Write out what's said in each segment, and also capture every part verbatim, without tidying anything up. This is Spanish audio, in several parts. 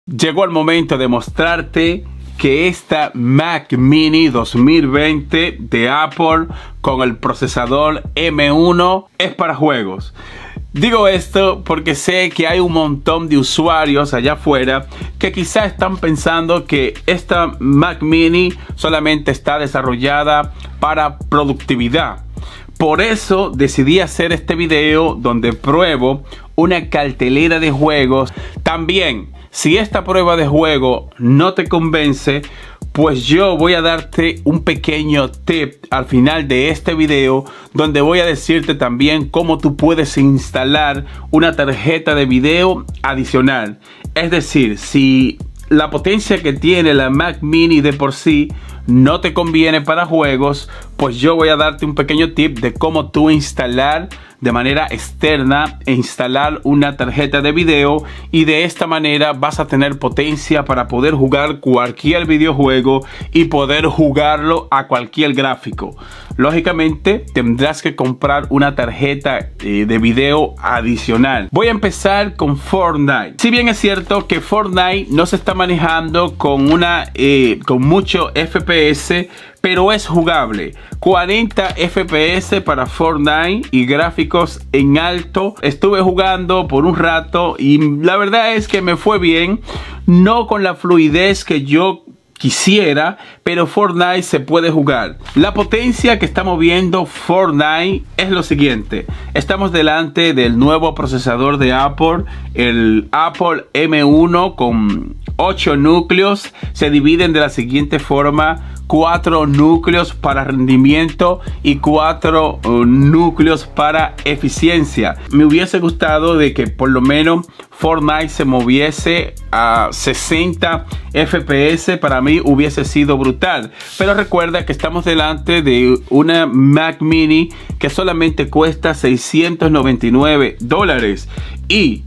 Llegó el momento de mostrarte que esta Mac Mini dos mil veinte de Apple con el procesador M uno es para juegos. Digo esto porque sé que hay un montón de usuarios allá afuera que quizás están pensando que esta Mac Mini solamente está desarrollada para productividad. Por eso decidí hacer este video donde pruebo una cartelera de juegos. También, si esta prueba de juego no te convence, pues yo voy a darte un pequeño tip al final de este video, donde voy a decirte también cómo tú puedes instalar una tarjeta de video adicional. Es decir, si la potencia que tiene la Mac Mini de por sí no te conviene para juegos, pues yo voy a darte un pequeño tip de cómo tú instalar de manera externa e instalar una tarjeta de video, y de esta manera vas a tener potencia para poder jugar cualquier videojuego y poder jugarlo a cualquier gráfico. Lógicamente tendrás que comprar una tarjeta eh, de video adicional. Voy a empezar con Fortnite. Si bien es cierto que Fortnite no se está manejando con una eh, con mucho F P S, pero es jugable. cuarenta F P S para Fortnite y gráficos en alto. Estuve jugando por un rato y la verdad es que me fue bien. No con la fluidez que yo quisiera, pero Fortnite se puede jugar. La potencia que estamos viendo Fortnite es lo siguiente. Estamos delante del nuevo procesador de Apple, el Apple M uno con ocho núcleos. Se dividen de la siguiente forma: cuatro núcleos para rendimiento y cuatro uh, núcleos para eficiencia. Me hubiese gustado de que por lo menos Fortnite se moviese a sesenta F P S. Para mí hubiese sido brutal, pero recuerda que estamos delante de una Mac Mini que solamente cuesta seiscientos noventa y nueve dólares, y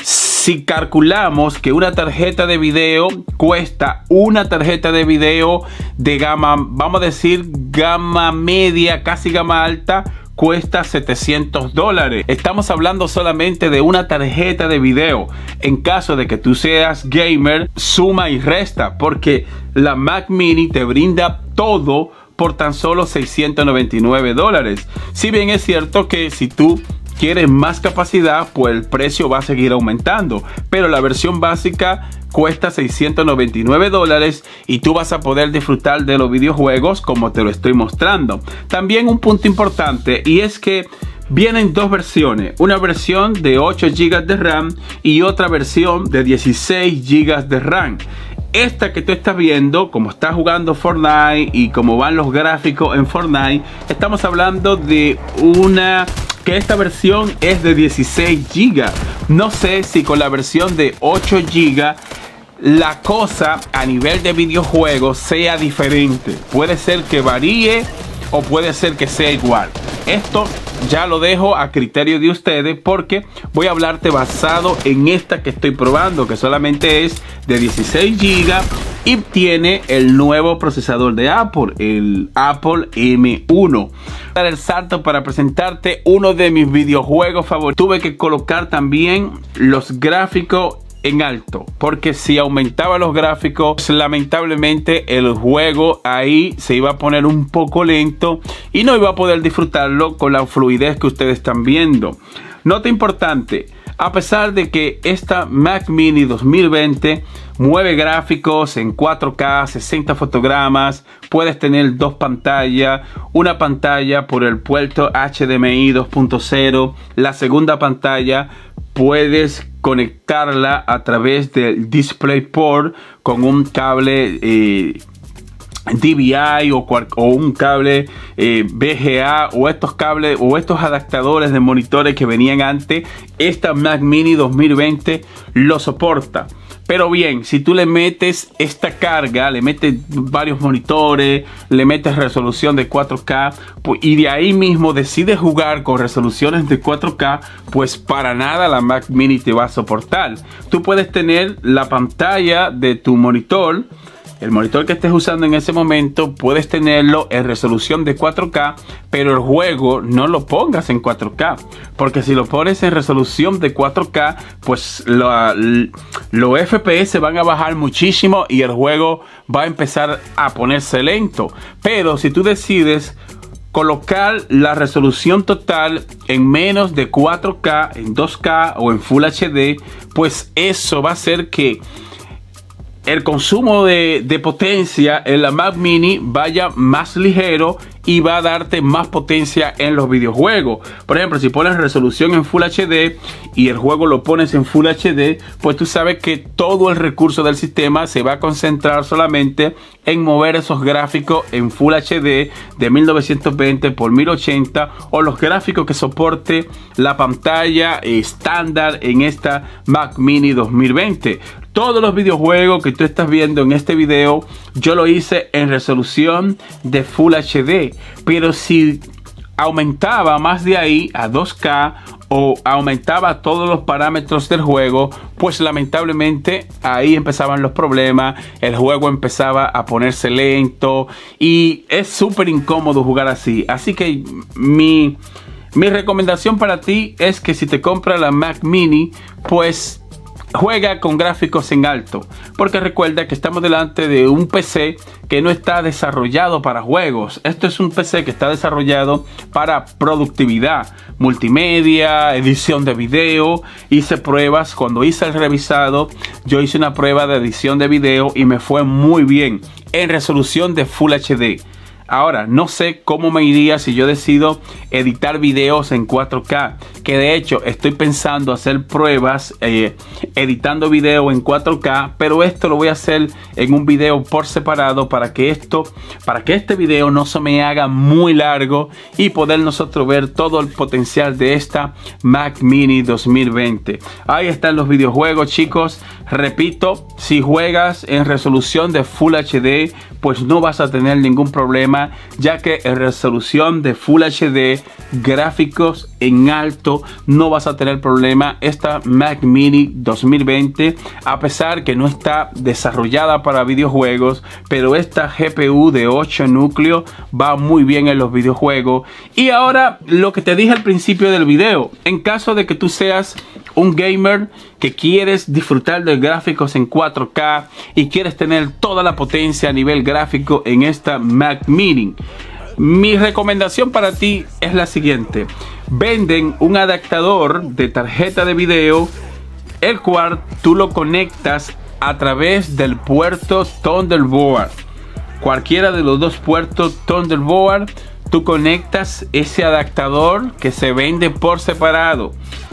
si calculamos que una tarjeta de video cuesta, una tarjeta de video de gama, vamos a decir gama media, casi gama alta, cuesta setecientos dólares. Estamos hablando solamente de una tarjeta de video. En caso de que tú seas gamer, suma y resta, porque la Mac Mini te brinda todo por tan solo seiscientos noventa y nueve dólares. Si bien es cierto que si tú quieres más capacidad, pues el precio va a seguir aumentando, pero la versión básica cuesta seiscientos noventa y nueve dólares y tú vas a poder disfrutar de los videojuegos como te lo estoy mostrando. También un punto importante, y es que vienen dos versiones, una versión de ocho gigas de RAM y otra versión de dieciséis gigas de RAM. Esta que tú estás viendo, como estás jugando Fortnite y como van los gráficos en Fortnite, estamos hablando de una que esta versión es de dieciséis gigas. No sé si con la versión de ocho gigas la cosa a nivel de videojuegos sea diferente. Puede ser que varíe o puede ser que sea igual. Esto ya lo dejo a criterio de ustedes, porque voy a hablarte basado en esta que estoy probando, que solamente es de dieciséis gigas y tiene el nuevo procesador de Apple, el Apple M uno. Dar el salto para presentarte uno de mis videojuegos favoritos. Tuve que colocar también los gráficos en alto, porque si aumentaba los gráficos, lamentablemente el juego ahí se iba a poner un poco lento y no iba a poder disfrutarlo con la fluidez que ustedes están viendo. Nota importante: a pesar de que esta Mac Mini dos mil veinte mueve gráficos en cuatro K, sesenta fotogramas, puedes tener dos pantallas, una pantalla por el puerto H D M I dos punto cero, la segunda pantalla puedes conectarla a través del DisplayPort con un cable eh, D V I o, o un cable eh, V G A, o estos cables o estos adaptadores de monitores que venían antes. Esta Mac Mini dos mil veinte lo soporta. Pero bien, si tú le metes esta carga, le metes varios monitores, le metes resolución de cuatro K, pues, y de ahí mismo decides jugar con resoluciones de cuatro K, pues para nada la Mac Mini te va a soportar. Tú puedes tener la pantalla de tu monitor el monitor que estés usando en ese momento, puedes tenerlo en resolución de cuatro K, pero el juego no lo pongas en cuatro K, porque si lo pones en resolución de cuatro K, pues los F P S van a bajar muchísimo y el juego va a empezar a ponerse lento. Pero si tú decides colocar la resolución total en menos de cuatro K, en dos K o en Full H D, pues eso va a hacer que el consumo de, de potencia en la Mac Mini vaya más ligero y va a darte más potencia en los videojuegos. Por ejemplo, si pones resolución en Full H D y el juego lo pones en Full H D, pues tú sabes que todo el recurso del sistema se va a concentrar solamente en mover esos gráficos en Full H D de mil novecientos veinte por mil ochenta o los gráficos que soporte la pantalla estándar en esta Mac Mini dos mil veinte. Todos los videojuegos que tú estás viendo en este video, yo lo hice en resolución de Full H D. Pero si aumentaba más de ahí a dos K o aumentaba todos los parámetros del juego, pues lamentablemente ahí empezaban los problemas. El juego empezaba a ponerse lento y es súper incómodo jugar así. Así que mi, mi recomendación para ti es que si te compras la Mac Mini, pues juega con gráficos en alto, porque recuerda que estamos delante de un P C que no está desarrollado para juegos. Esto es un P C que está desarrollado para productividad, multimedia, edición de video. Hice pruebas, cuando hice el revisado, yo hice una prueba de edición de video y me fue muy bien en resolución de Full H D. Ahora, no sé cómo me iría si yo decido editar videos en cuatro K, que de hecho estoy pensando hacer pruebas eh, editando video en cuatro K, pero esto lo voy a hacer en un video por separado para que esto, para que este video no se me haga muy largo y poder nosotros ver todo el potencial de esta Mac Mini dos mil veinte. Ahí están los videojuegos, chicos. Repito, si juegas en resolución de Full H D, pues no vas a tener ningún problema, ya que en resolución de Full H D, gráficos en alto, no vas a tener problema. Esta Mac Mini dos mil veinte, a pesar que no está desarrollada para videojuegos, pero esta G P U de ocho núcleos va muy bien en los videojuegos. Y ahora lo que te dije al principio del video, en caso de que tú seas un gamer que quieres disfrutar de gráficos en cuatro K y quieres tener toda la potencia a nivel gráfico en esta Mac Mini, mi recomendación para ti es la siguiente. Venden un adaptador de tarjeta de video, el cual tú lo conectas a través del puerto Thunderbolt. Cualquiera de los dos puertos Thunderbolt, tú conectas ese adaptador que se vende por separado.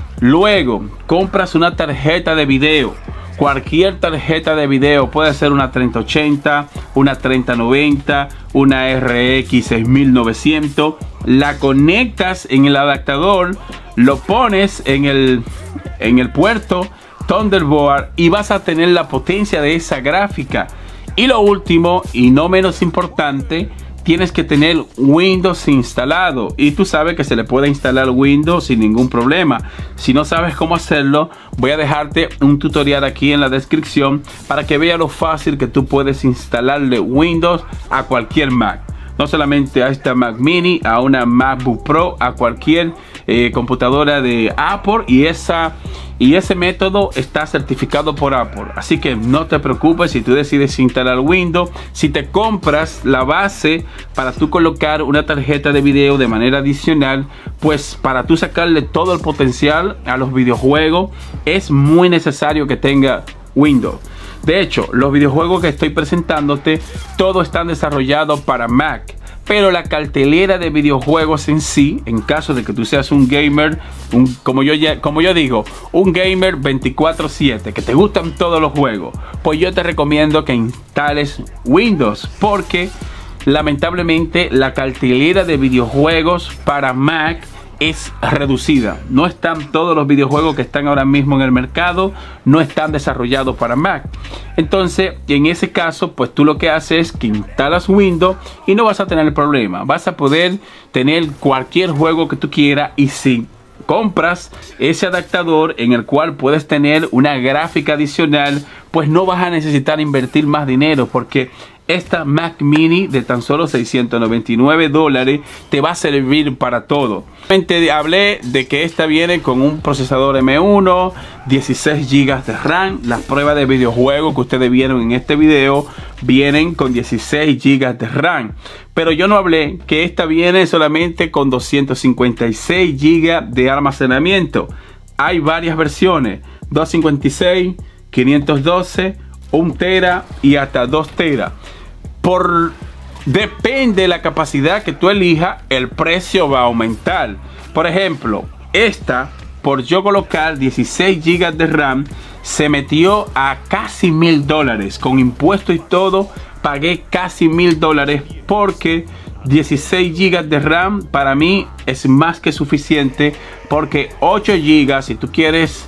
Luego compras una tarjeta de video, cualquier tarjeta de video, puede ser una treinta ochenta, una treinta noventa, una R X seis mil novecientos, la conectas en el adaptador, lo pones en el, en el puerto Thunderbolt y vas a tener la potencia de esa gráfica. Y lo último y no menos importante, tienes que tener Windows instalado, y tú sabes que se le puede instalar Windows sin ningún problema. Si no sabes cómo hacerlo, voy a dejarte un tutorial aquí en la descripción para que veas lo fácil que tú puedes instalarle Windows a cualquier Mac. No solamente a esta Mac Mini, a una MacBook Pro, a cualquier eh, computadora de Apple, y esa y ese método está certificado por Apple. Así que no te preocupes si tú decides instalar Windows. Si te compras la base para tú colocar una tarjeta de video de manera adicional, pues para tú sacarle todo el potencial a los videojuegos, es muy necesario que tenga Windows. De hecho, los videojuegos que estoy presentándote, todos están desarrollados para Mac. Pero la cartelera de videojuegos en sí, en caso de que tú seas un gamer, un, como, yo ya, como yo digo, un gamer veinticuatro siete, que te gustan todos los juegos, pues yo te recomiendo que instales Windows, porque lamentablemente la cartelera de videojuegos para Mac es reducida. No están todos los videojuegos que están ahora mismo en el mercado, no están desarrollados para Mac. Entonces, en ese caso, pues tú lo que haces es que instalas Windows y no vas a tener problema. Vas a poder tener cualquier juego que tú quieras, y si compras ese adaptador en el cual puedes tener una gráfica adicional, pues no vas a necesitar invertir más dinero, porque esta Mac Mini de tan solo seiscientos noventa y nueve dólares te va a servir para todo. Hablé de que esta viene con un procesador M uno, dieciséis gigas de RAM. Las pruebas de videojuegos que ustedes vieron en este video vienen con dieciséis gigas de RAM. Pero yo no hablé que esta viene solamente con doscientos cincuenta y seis gigas de almacenamiento. Hay varias versiones: doscientos cincuenta y seis, quinientos doce, un tera y hasta dos teras. Por depende de la capacidad que tú elijas, el precio va a aumentar. Por ejemplo, esta, por yo colocar dieciséis gigas de RAM, se metió a casi mil dólares. Con impuestos y todo, pagué casi mil dólares, porque dieciséis gigas de RAM para mí es más que suficiente. Porque ocho gigas, si tú quieres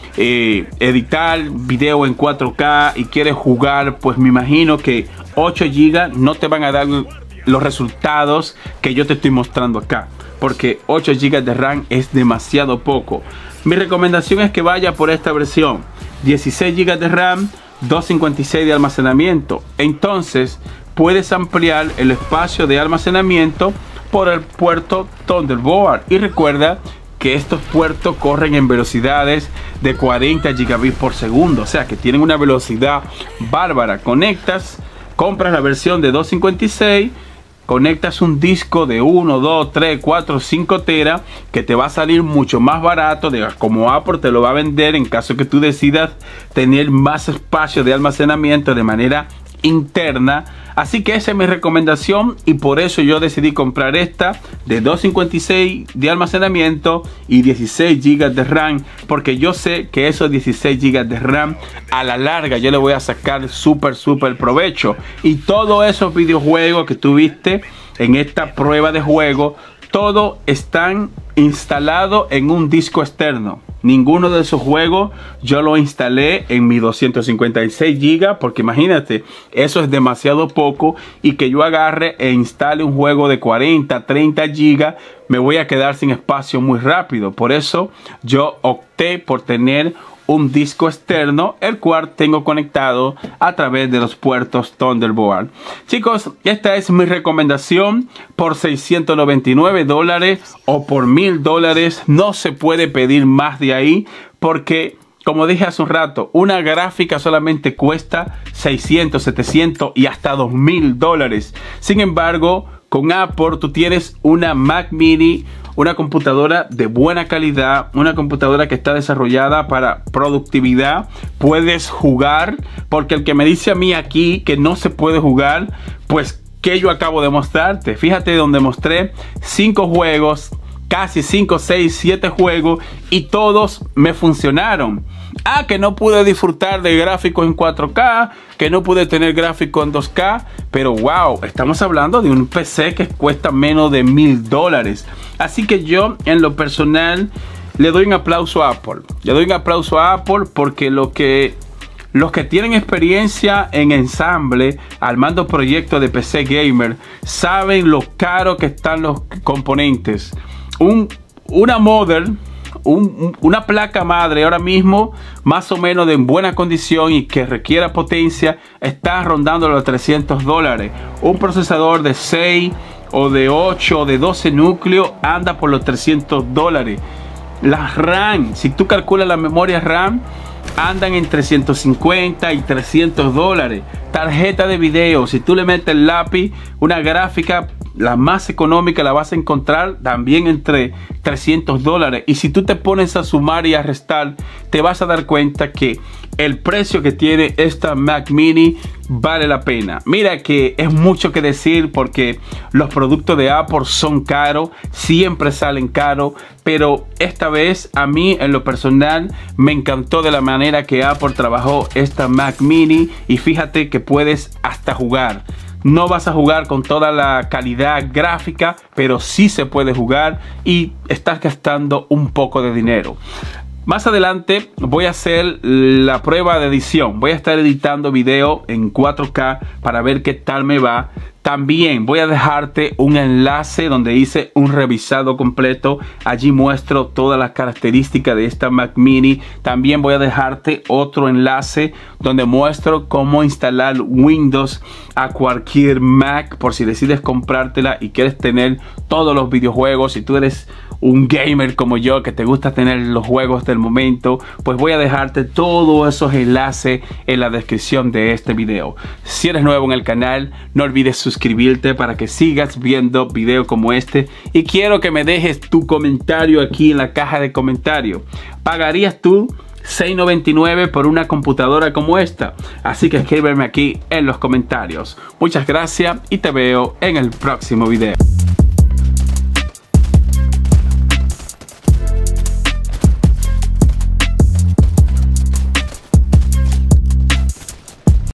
Eh, editar video en cuatro K y quieres jugar, pues me imagino que ocho gigas no te van a dar los resultados que yo te estoy mostrando acá, porque ocho gigas de RAM es demasiado poco. Mi recomendación es que vaya por esta versión: dieciséis gigas de RAM, doscientos cincuenta y seis de almacenamiento. Entonces puedes ampliar el espacio de almacenamiento por el puerto Thunderbolt. Y recuerda que estos puertos corren en velocidades de cuarenta gigabits por segundo, o sea que tienen una velocidad bárbara. Conectas, compras la versión de doscientos cincuenta y seis, conectas un disco de uno, dos, tres, cuatro, cinco teras, que te va a salir mucho más barato de como Apple te lo va a vender en caso que tú decidas tener más espacio de almacenamiento de manera interna. Así que esa es mi recomendación, y por eso yo decidí comprar esta de doscientos cincuenta y seis de almacenamiento y dieciséis gigas de RAM, porque yo sé que esos dieciséis gigas de RAM a la larga yo le voy a sacar súper súper provecho. Y todos esos videojuegos que tú viste en esta prueba de juego, todos están instalados en un disco externo. Ninguno de esos juegos yo lo instalé en mi doscientos cincuenta y seis gigas, porque imagínate, eso es demasiado poco, y que yo agarre e instale un juego de cuarenta, treinta gigas, me voy a quedar sin espacio muy rápido. Por eso yo opté por tener un disco externo, el cual tengo conectado a través de los puertos Thunderbolt. Chicos, esta es mi recomendación. Por seiscientos noventa y nueve dólares o por mil dólares no se puede pedir más de ahí, porque como dije hace un rato, una gráfica solamente cuesta seiscientos, setecientos y hasta dos mil dólares. Sin embargo, con Apple tú tienes una Mac Mini, una computadora de buena calidad, una computadora que está desarrollada para productividad. Puedes jugar, porque el que me dice a mí aquí que no se puede jugar, pues que yo acabo de mostrarte. Fíjate donde mostré cinco juegos, casi cinco, seis, siete juegos, y todos me funcionaron. Ah, que no pude disfrutar de gráficos en cuatro K, que no pude tener gráficos en dos K, pero wow, estamos hablando de un P C que cuesta menos de mil dólares. Así que yo, en lo personal, le doy un aplauso a Apple. Le doy un aplauso a Apple porque lo que los que tienen experiencia en ensamble, armando proyectos de P C gamer, saben lo caro que están los componentes. Un, una mother, un, una placa madre ahora mismo, más o menos de en buena condición y que requiera potencia, está rondando los trescientos dólares. Un procesador de seis o de ocho o de doce núcleos anda por los trescientos dólares. La RAM, si tú calculas la memoria RAM, andan en trescientos cincuenta y trescientos dólares. Tarjeta de video, si tú le metes el lápiz, una gráfica, la más económica la vas a encontrar también entre trescientos dólares. Y si tú te pones a sumar y a restar, te vas a dar cuenta que el precio que tiene esta Mac Mini vale la pena. Mira que es mucho que decir, porque los productos de Apple son caros, siempre salen caros, pero esta vez a mí en lo personal me encantó de la manera que Apple trabajó esta Mac Mini. Y fíjate que puedes hasta jugar. No vas a jugar con toda la calidad gráfica, pero sí se puede jugar y estás gastando un poco de dinero. Más adelante voy a hacer la prueba de edición. Voy a estar editando video en cuatro K para ver qué tal me va. También voy a dejarte un enlace donde hice un revisado completo. Allí muestro todas las características de esta Mac Mini. También voy a dejarte otro enlace donde muestro cómo instalar Windows a cualquier Mac, por si decides comprártela y quieres tener todos los videojuegos. Si tú eres un gamer como yo que te gusta tener los juegos del momento, pues voy a dejarte todos esos enlaces en la descripción de este video. Si eres nuevo en el canal, no olvides suscribirte para que sigas viendo videos como este, y quiero que me dejes tu comentario aquí en la caja de comentarios. ¿Pagarías tú seis noventa y nueve por una computadora como esta? Así que escríbeme aquí en los comentarios. Muchas gracias y te veo en el próximo video.